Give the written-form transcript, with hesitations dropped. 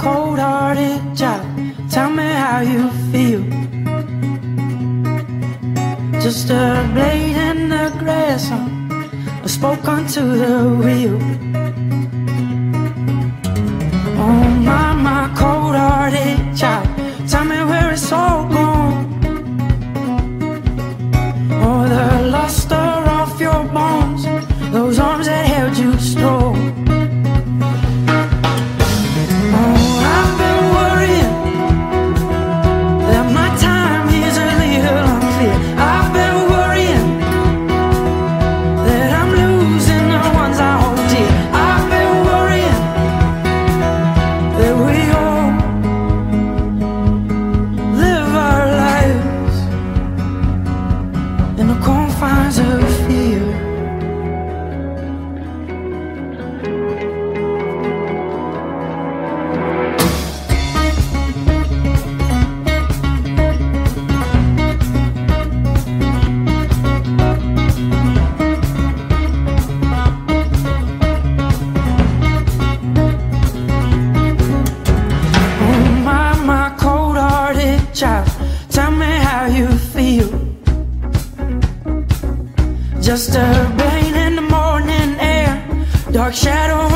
cold-hearted child, tell me how you feel. Just a blade in the grass, I spoke onto the wheel. Oh my cold-hearted child, tell me where it's all gone. Oh, the luster off your bones, those arms that held you strong. Oh, I've been worrying that my time is a little unclear. I've been worrying that I'm losing the ones I hold dear. I've been worrying that we all live our lives in the confines of fear. Child, tell me how you feel. Just a rain in the morning air, dark shadow